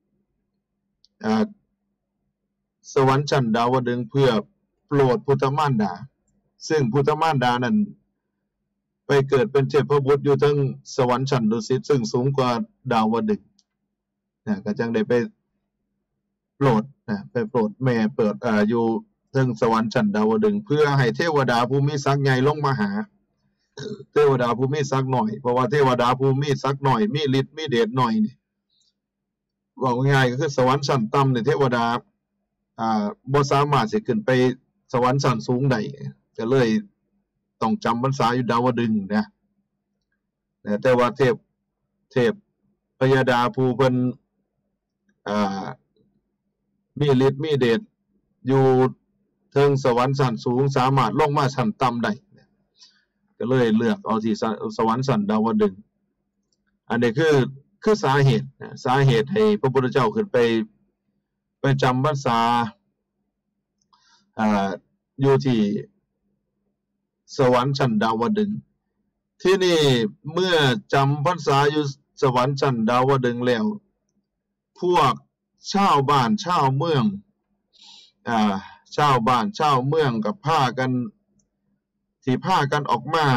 Speaker 1: สวรรค์ชั้นดาวดึงส์เพื่อโปรดพุทธมารดาซึ่งพุทธมารดานั้นไปเกิดเป็นเทพบุตรอยู่ทั้งสวรรค์ชั้นดุสิตซึ่งสูงกว่าดาวดึงส์นะก็จังได้ไปโปรดนะไปโปรดแม่เปิดอ่าอยู่ทั้งสวรรค์ชั้นดาวดึงส์เพื่อให้เทวดาผู้มีศักดิ์ใหญ่ลงมาหาเทวดาผู้มีศักดิ์น้อยเพราะว่าเทวดาผู้มีศักดิ์น้อยมีฤทธิ์มีเดชน้อยนี่ว่าง่ายก็คือสวรรค์ชั้นต่ำเนี่ยเทวดาอ่าบ่สามารถสิขึ้นไปสวรรค์ชั้นสูงได้ก็เลยต้องจำพรรษาอยู่ดาวดึงส์นะแต่ว่าเทพเทพพยดาผู้เพิ่นอ่ามีฤทธิ์มีเดชอยู่เทิงสวรรค์ชั้นสูงสามารถลงมาชั้นต่ำได้ก็เลยเลือกเอาที่สวรรค์ชั้นดาวดึงส์อันนี้คือคือสาเหตุนะสาเหตุให้พระพุทธเจ้าขึ้นไปไปจำพรรษาอ่าอยู่ที่สวรรค์ชั้นดาวดึงส์ที่นี่เมื่อจำพรรษาอยู่สวรรค์ชั้นดาวดึงส์แล้วพวกชาวบ้านชาวเมืองอ่าชาวบ้านชาวเมืองกับพากันที่พากันออกมา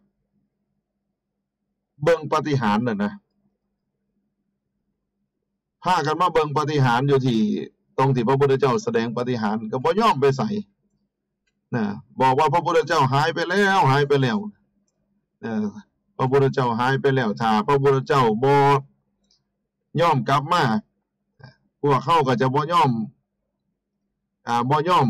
Speaker 1: เบิ่งปาฏิหาริย์น่ะนะพากันมาเบิ่งปาฏิหาริย์อยู่ที่ตรงที่พระพุทธเจ้าแสดงปาฏิหาริย์ก็บ่ยอมไปใส่นะบอกว่าพระพุทธเจ้าหายไปแล้วหายไปแล้วเออพระพุทธเจ้าหายไปแล้วถ้าพระพุทธเจ้าบ่ยอมกลับมาพวกเขาก็จะบ่ยอมอ่าบ่ยอม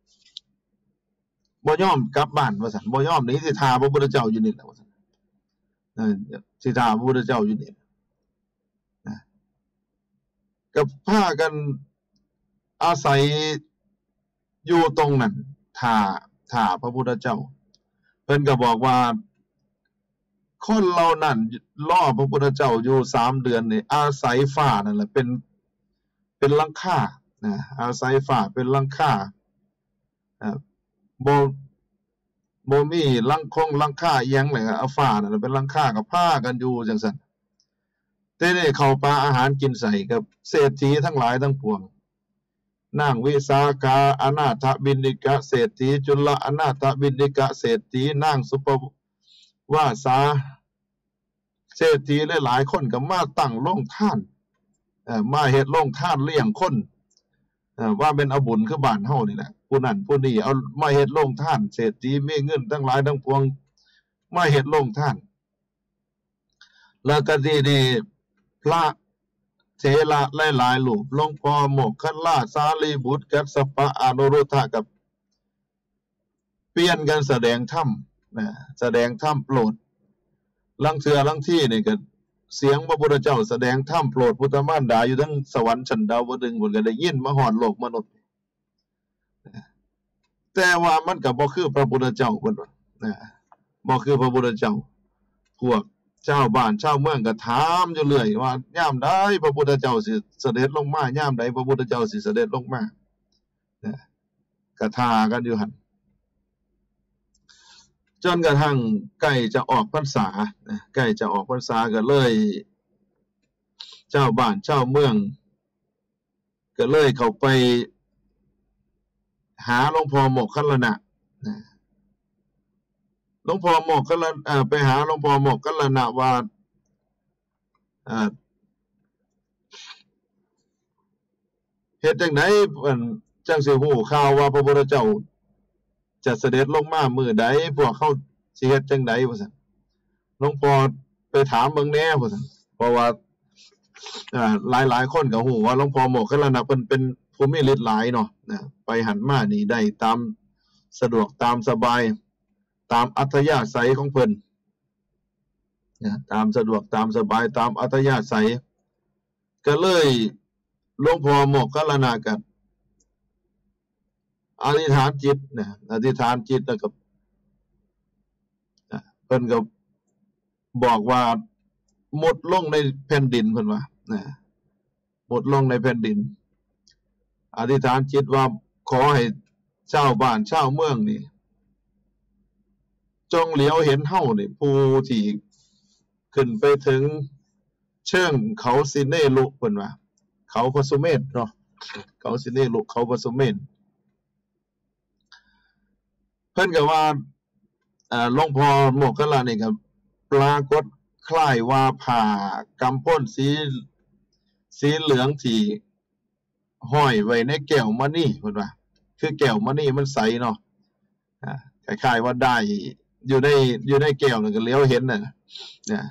Speaker 1: บ่ยอมกลับบ้านว่าซั่นบ่ยอมหนีสิท่าพระพุทธเจ้าอยู่นี่แหละว่าซั่นเออสิท่าพระพุทธเจ้าอยู่นี่นะก็พากันอาศัยอยู่ตรงนั้นท่าท่าพระพุทธเจ้าเพิ่นก็บอกว่าคนเหล่านั้นรอพระพุทธเจ้าอยู่สามเดือนนี่อาศัยฟ้านั่นแหละเป็นเป็นหลังคานะอาศัยฟ้าเป็นหลังคาอ่าบ่บ่มีหลังคงหลังคาอีหยังเลยเอาฟ้านั่นเป็นหลังคาก็พากันอยู่จังซั่นแต่นี่เข้าป่าอาหารกินใส่กับเศรษฐีทั้งหลายทั้งปวงนางวิสาขาอนาถบิณฑิกะเศรษฐีจุลอนาถบิณฑิกะเศรษฐีนางสุปวาสาเศรษฐีหลายๆคนก็มาตั้งโรงทานเอ่อมาเฮ็ดโรงทานเลี้ยงคนเอ่อว่าเป็นเอาบุญคือบ้านเฮานี่แหละผู้นั้นผู้นี้เอามาเฮ็ดโรงทานเศรษฐีมีเงินทั้งหลายทั้งปวงมาเฮ็ดโรงทานแล้วก็ที่นี่พระเถระหลายๆรูปหลวงพ่อโมกขัลลาสารีบุตรกัสสปะอนุรุทธะกับเปลี่ยนกันแสดงธรรมนะแสดงธรรมโปรดลังเทื่อลังที่นี่ก็เสียงพระพุทธเจ้าแสดงธรรมโปรดพุทธมารดาอยู่ทั้งสวรรค์ชั้นดาวดึงส์เพิ่นก็ได้ยินมาฮอดโลกมนุษย์แต่ว่ามันก็บ่คือพระพุทธเจ้าเพิ่นว่านะบ่คือพระพุทธเจ้าพวกชาวบ้านชาวเมืองก็ถามอยู่เรื่อยว่ายามใดพระพุทธเจ้าสิเสด็จลงมายามใดพระพุทธเจ้าสิเสด็จลงมานะก็ท่ากันอยู่หั่นจนกระทั่งใกล้จะออกพรรษานะใกล้จะออกพรรษาก็เลยเจ้าบ้านเจ้าเมืองก็เลยเข้าไปหาหลวงพ่อโมกขัลลนะนะหลวงพ่อโมกขัลลนะเอ่อไปหาหลวงพ่อโมกขัลลนะว่าอ่าเฮ็ดจังได๋เพิ่นจังสิฮู้ข่าวว่าพระพุทธเจ้าจะเสด็จลงมามื้อใดพวกเขาสิเฮ็ดจังได๋ว่าซั่นหลวงพ่อไปถามเบิ่งแหน่ว่าซั่นเพราะว่าอ่าหลายๆคนก็ฮู้ว่าหลวงพ่อโมกขัลลนะเพิ่นเป็นผู้มีฤทธิ์หลายเนาะนะไปหันมานี่ได้ตามสะดวกตามสบายตามอัธยาศัยของเพิ่นนะตามสะดวกตามสบายตามอัธยาศัยก็เลยหลวงพ่อโมกขัลลนะก็อธิษฐานจิตนะอธิษฐานจิตแล้วก็เพิ่นก็บอกว่าหมดลงในแผ่นดินเพิ่นว่านะหมดลงในแผ่นดินอธิษฐานจิตว่าขอให้ชาวบ้านชาวเมืองนี่จงเหลียวเห็นเฮานี่ผู้ที่ขึ้นไปถึงเชิงเขาสิเนลุเพิ่นว่าเขาพสุเมธเนาะเขาสิเนลุเขาพสุเมธเพิ่นก็ว่าอ่าหลวงพ่อโมกขลานี่ก็ปรากฏคล้ายว่าผ่ากำพ้นสีสีเหลืองที่ห้อยไว้ในแก้วมณีเพิ่นว่าคือแก้วมณีมันใสเนาะอ่าคล้ายๆว่าได้อยู่ในอยู่ในแก้วนั่นก็เลี้ยวเห็นน่ะนะ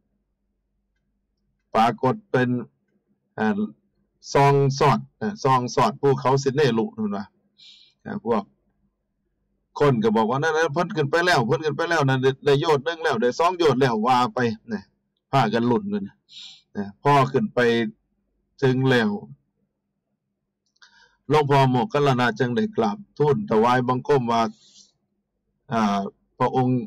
Speaker 1: ปรากฏเป็นอ่าซองสอดอ่าซองสอดภูเขาสิเนลุเพิ่นว่าอ่าพวกคนก็บอกว่านั่นๆเพิ่นขึ้นไปแล้วเพิ่นขึ้นไปแล้วนั่นได้โยชน์นึงแล้วได้สองโยชน์แล้วว่าไปนะพากันลุ้นนั่นนะพอขึ้นไปถึงแล้วหลวงพ่อโมกขลานะจึงได้กราบทูลถวายบังคมว่าอ่าพระองค์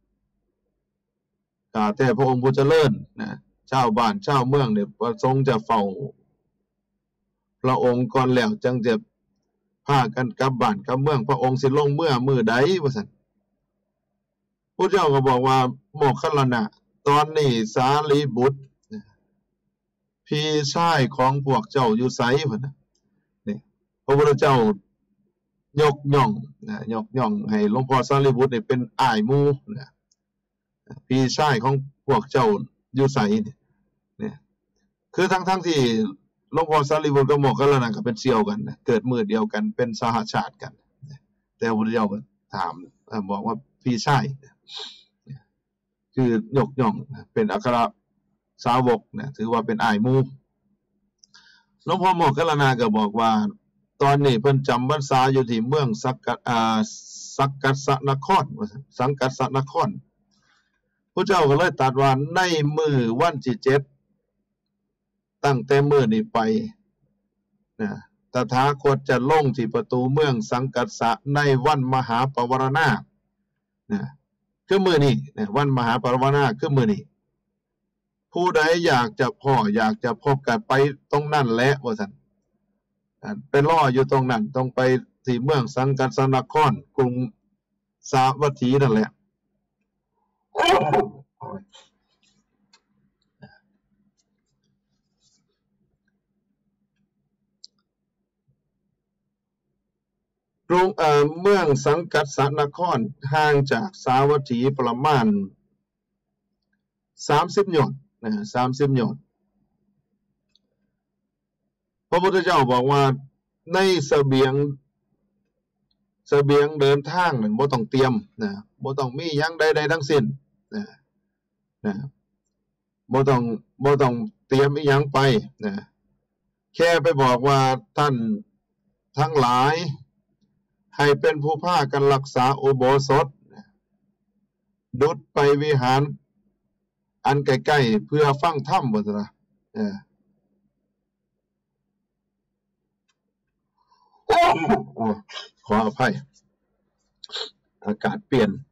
Speaker 1: อ่าแต่พระองค์ผู้เจริญนะชาวบ้านชาวเมืองเนี่ยประสงค์จะเฝ้าพระองค์ก่อนแล้วจังจะพากันกลับบ้านกลับเมืองพระองค์สิลงเมื่อมื้อใดว่าซั่นพระเจ้าก็บอกว่าโมกขลานะตอนนี้สารีบุตรพี่ชายของพวกเจ้าอยู่ไสพุ่นน่ะนี่พระพุทธเจ้ายกย่องนะยกย่องให้หลวงพ่อสารีบุตรนี่เป็นอ้ายหมู่นะพี่ชายของพวกเจ้าอยู่ไสนี่เนี่ยคือทั้งๆที่หลวงพ่อสารีบุตรกับโมกขลานะก็เป็นเสี่ยวกันนะเกิดมื้อเดียวกันเป็นสหชาติกันแต่พระพุทธเจ้าก็ถามบอกว่าพี่ชายคือยกย่องเป็นอัครสาวกนะถือว่าเป็นอ้ายหมู่หลวงพ่อโมกขลานะก็บอกว่าตอนนี้เพิ่นจำพรรษาอยู่ที่เมืองสักกะอ่าสักกัสสนครว่าซั่นสังกัสสนครพระเจ้าก็เลยตรัสว่าในมื้อวันที่เจ็ดตั้งแต่มื้อนี้ไปนะตถาคตจะลงที่ประตูเมืองสังกัสสะในวันมหาปวารณานะคือมื้อนี้นะวันมหาปวารณาคือมื้อนี้ผู้ใดอยากจะพ่ออยากจะพบกันไปตรงนั้นแหละว่าซั่นไปรออยู่ตรงนั้นต้องไปที่เมืองสังกัสสนครกรุงสาวัตถีนั่นแหละกรุงเอ่อเมืองสังกัสสนครห่างจากสาวัตถีประมาณสามสิบโยชน์นะสามสิบโยชน์พระพุทธเจ้าบอกว่าในเสบียงเสบียงเดินทางนั่นบ่ต้องเตรียมนะบ่ต้องมีหยังใดๆทั้งสิ้นนะนะบ่ต้องบ่ต้องเตรียมอีหยังไปนะแค่ไปบอกว่าท่านทั้งหลายให้เป็นผู้พากันรักษาอุโบสถดุจไปวิหารอันใกล้ๆเพื่อฟังธรรมว่าซั่นนะเออขออภัยอากาศเปลี่ยน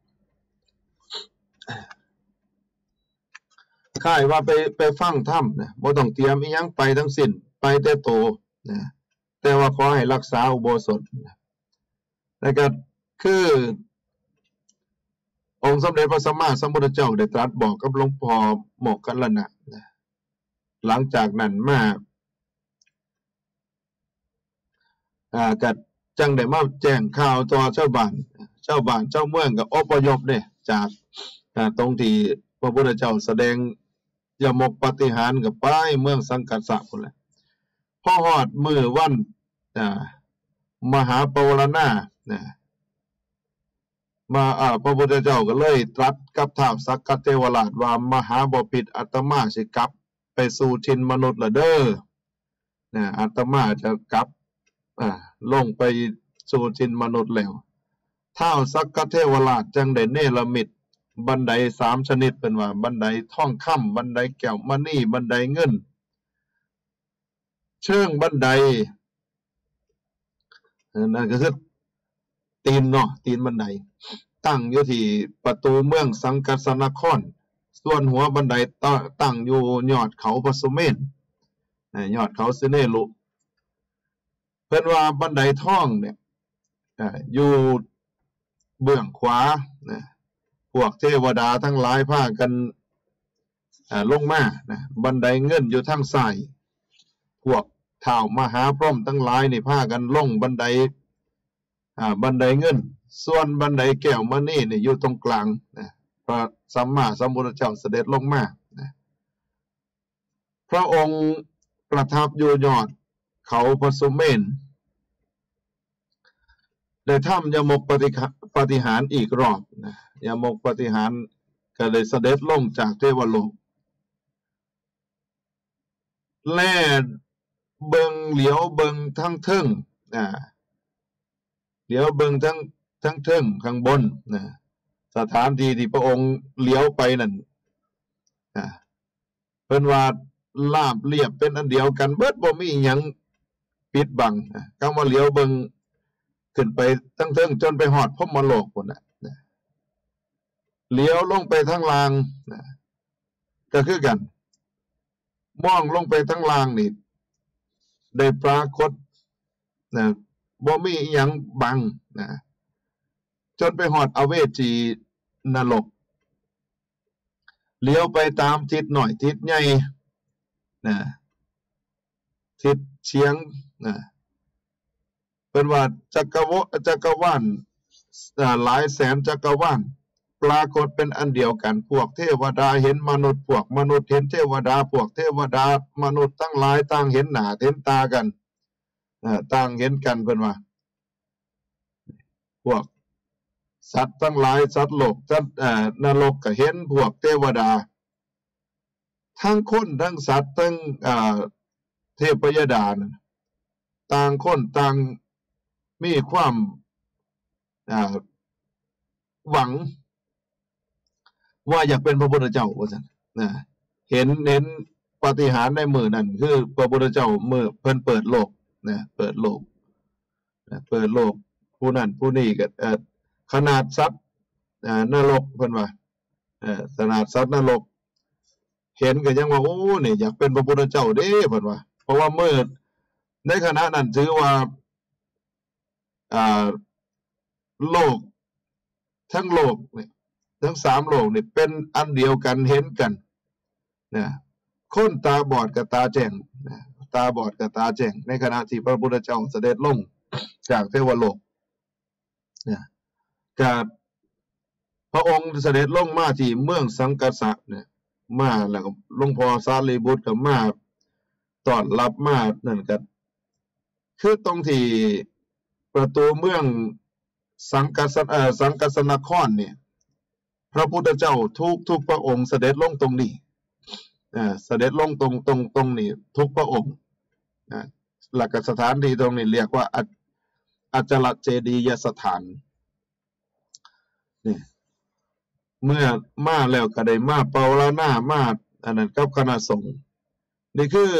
Speaker 1: ค่ายว่าไปไปฟังธรรมนะบ่ต้องเตรียมอีหยังไปทั้งสิ้นไปแต่โตนะแต่ว่าขอให้รักษาอุโบสถนะแล้วก็คือองค์สมเด็จพระสัมมาสัมพุทธเจ้าได้ตรัสบอกกับหลวงพ่อโมกขลานะนะหลังจากนั้นมาอ่าก็จังได้มาแจ้งข่าวต่อชาวบ้านชาวบ้านชาวเมืองก็อพยพเนี่ยจากอ่าตรงที่พระพุทธเจ้าแสดงยมกปาฏิหาริย์ก็ไปเมืองสังกัสสะพุ่นแหละพอฮอดมื้อวันอ่ามหาปวารณานะมาอ่าพระพุทธเจ้าก็เลยตรัสกับท้าวสักกะเทวราชว่ามหาบ่ผิดอาตมาสิกลับไปสู่ถิ่นมนุษย์ละเด้อนะอาตมาจะกลับอ่าลงไปสู่ถิ่นมนุษย์แล้วท้าวสักกะเทวราชจังได้เนรมิตบันไดสามชนิดเป็นว่าบันไดทองคำบันไดแก้วมณีบันไดเงินเชิงบันไดนั่นก็คือตีนเนาะตีนบันไดตั้งอยู่ที่ประตูเมืองสังกัสสนครส่วนหัวบันไดตั้งอยู่ยอดเขาพสุเมธยอดเขาสิเนลุเพิ่นว่าบันไดทองเนี่ยอยู่เบื้องขวานะพวกเทวดาทั้งหลายพากันอ่าลงมานะบันไดเงินอยู่ทางซ้ายพวกเท้ามหาพรหมทั้งหลายนี่พากันลงบันไดอ่าบันไดเงินส่วนบันไดแก้วมณีนี่อยู่ตรงกลางนะพระสัมมาสัมพุทธเจ้าเสด็จลงมานะพระองค์ประทับอยู่ยอดเขาพระสุเมรุได้ทำยมกปฏิหารอีกรอบนะยมกปฏิหารก็เลยเสด็จลงจากเทวโลกแล่เบิงเหลียวเบิงทั้งเทิงอ่าเหลียวเบิงทั้งทั้งเทิงข้างบนนะสถานที่ที่พระองค์เลี้ยวไปนั่นอ่าเพิ่นว่าลาบเรียบเป็นอันเดียวกันเบิดบ่มีหยังปิดบังคำว่าเหลียวเบิงขึ้นไปทั้งเทิงจนไปหอดพรหมโลกพุ่นน่ะเลี้ยวลงไปทางล่างนะก็คือกันมองลงไปทางล่างนี่ได้ปรากฏนะบ่มีหยังบังนะจนไปหอดอเวจีนรกเลี้ยวไปตามทิศหน่อยทิศใหญ่นะทิศเฉียงนะเป็นว่าจักรวาลจักรวาลหลายแสนจักรวาลปรากฏเป็นอันเดียวกันพวกเทวดาเห็นมนุษย์พวกมนุษย์เห็นเทวดาพวกเทวดามนุษย์ทั้งหลายต่างเห็นหน้าเห็นตากันต่างเห็นกันเพิ่นว่าพวกสัตว์ทั้งหลายสัตว์โลกสัตว์นรกก็เห็นพวกเทวดาทั้งคนทั้งสัตว์ทั้งเทพยดาต่างคนต่างมีความหวังว่าอยากเป็นพระพุทธเจ้าว่าซั่นนะเห็นเห็นปาฏิหาริย์ในมือนั่นคือพระพุทธเจ้ามือเพิ่นเปิดโลกนะเปิดโลกนะเปิดโลกผู้นั้นผู้นี้ก็เอ่อขนาดสัตว์อ่านรกเพิ่นว่าเอ่อขนาดสัตว์นรกเห็นก็ยังว่าโอ้นี่อยากเป็นพระพุทธเจ้าเด้เพิ่นว่าเพราะว่าเมื่อในขณะนั้นถือว่าอ่าโลกทั้งโลกนี่ทั้งสามโลกนี่เป็นอันเดียวกันเห็นกันนะคนตาบอดกับตาแจ้งนะตาบอดกับตาแจ้งในขณะที่พระพุทธเจ้าเสด็จลงจากเทวโลกนะกับพระองค์เสด็จลงมาที่เมืองสังกัสสะเนี่ยมาแล้วก็หลวงพ่อสารีบุตรก็มาต้อนรับมานั่นกันคือตรงที่ประตูเมืองสังกัสเอ่อสังกัสนครเนี่ยพระพุทธเจ้าทุกทุกพระองค์เสด็จลงตรงนี้อ่าเสด็จลงตรงตรงตรงนี้ทุกพระองค์อ่าหลักสถานที่ตรงนี้เรียกว่าอัจฉริเจดียสถานนี่เมื่อมาแล้วก็ได้มาเปาลาหน้ามาอันนั้นกับคณะสงฆ์นี่คือ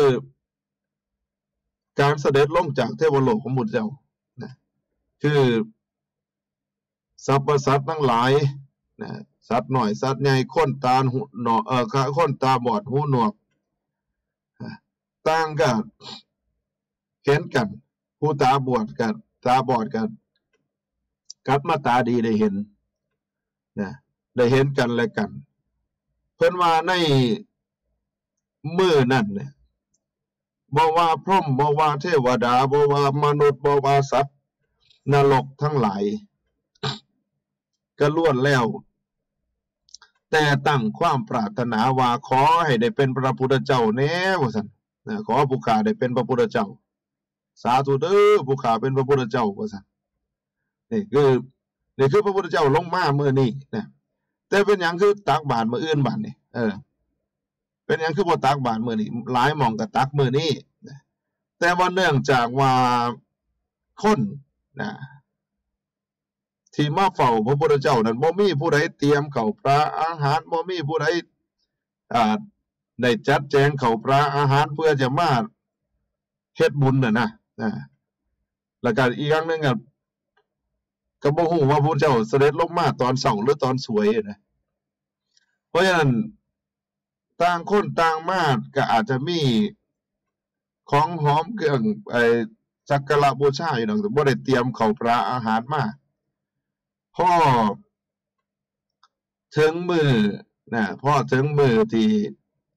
Speaker 1: การเสด็จลงจากเทวโลกของพุทธเจ้านะคือสรรพสัตว์ทั้งหลายนะสัตว์หน่อยสัตว์ใหญ่คนตาหูหนอเอ่อคนตาบอดหูหนวกต่างกันเห็นกันผู้ตาบอดกันตาบอดกันกลับมาตาดีได้เห็นนะได้เห็นกันและกันเพิ่นว่าในมื้อนั้นเนี่ยบ่ว่าพรหมบ่ว่าเทวดาบ่ว่ามนุษย์บ่ว่าสัตว์นรกทั้งหลายก็ล้วนแล้วแต่ตั้งความปรารถนาว่าขอให้ได้เป็นพระพุทธเจ้าแน่ว่าซั่นนะขอผู้ข้าได้เป็นพระพุทธเจ้าสาธุเด้อผู้ข้าเป็นพระพุทธเจ้าว่าซั่นนี่คือนี่คือพระพุทธเจ้าลงมามื้อนี้นะแต่เป็นหยังคือตักบาตรมื้ออื่นบาดนี่เออเป็นหยังคือบ่ตักบาตรมื้อนี้หลายหม่องก็ตักมื้อนี้นะแต่ว่าเนื่องจากว่าคนนะที่มาเฝ้าพระพุทธเจ้านั้นบ่มีผู้ใดเตรียมข้าวปลาอาหารบ่มีผู้ใดอ่าได้จัดแจงข้าวปลาอาหารเพื่อจะมาเฮ็ดบุญน่ะนะนะแล้วก็อีกอย่างนึงอ่ะก็บ่ฮู้ว่าพระพุทธเจ้าเสด็จลงมาตอนเช้าหรือตอนสวยนะเพราะฉะนั้นต่างคนต่างมาก็อาจจะมีของหอมเครื่องไอ้สักการะบูชาอยู่ดอกแต่บ่ได้เตรียมข้าวปลาอาหารมาพอถึงมือนะพอถึงมือที่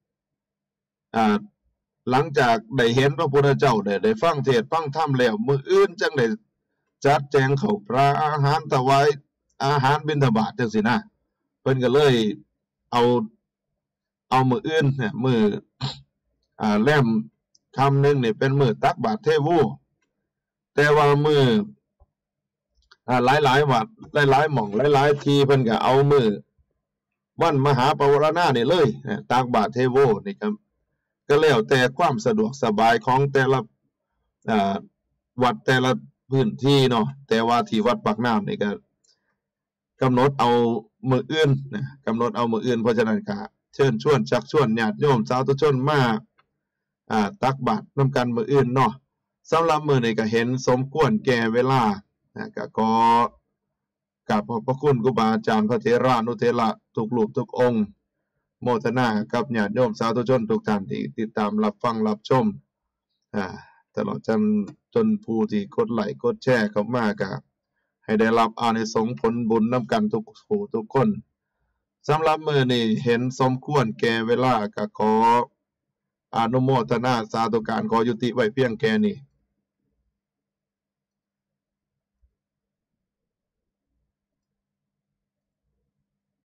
Speaker 1: อ่าหลังจากได้เห็นพระพุทธเจ้าได้ได้ฟังเทศน์ฟังธรรมแล้วมื้ออื่นจังได้จัดแจงข้าวปลาอาหารถวายอาหารบิณฑบาตจังซี่นะเพิ่นก็เลยเอาเอามื้ออื่นเนี่ยมื้ออ่าแลมค่ำนึงนี่เป็นมื้อตักบาตรเทโวแต่ว่ามื้ออ่าหลายๆวัดหลายๆหม่องหลายๆที่เพิ่นก็เอามื้อวันมหาปวารณานี่เลยตักบาตรเทโวนี่ครับก็แล้วแต่ความสะดวกสบายของแต่ละอ่าวัดแต่ละพื้นที่เนาะแต่ว่าที่วัดปากน้ำนี่ก็กำหนดเอามื้ออื่นนะกำหนดเอามื้ออื่นเพราะฉะนั้นก็เชิญชวนชักชวนญาติโยมสาธุชนมาอ่าตักบาตรนำกันมื้ออื่นเนาะสำหรับมื้อนี้ก็เห็นสมควรแก่เวลานะก็ขอกราบขอบพระคุณครูบาอาจารย์พระเถรานุเถระทุกรูปทุกองค์โมทนากับญาติโยมสาธุชนทุกท่านที่ติดตามรับฟังรับชมอ่าตลอดจนจนผู้ที่กดไลค์กดแชร์เข้ามาก็ให้ได้รับอานิสงส์ผลบุญนำกันทุกผู้ทุกคนสำหรับมื้อนี้เห็นสมควรแก่เวลาก็ขออนุโมทนาสาธุการขอยุติไว้เพียงแค่นี้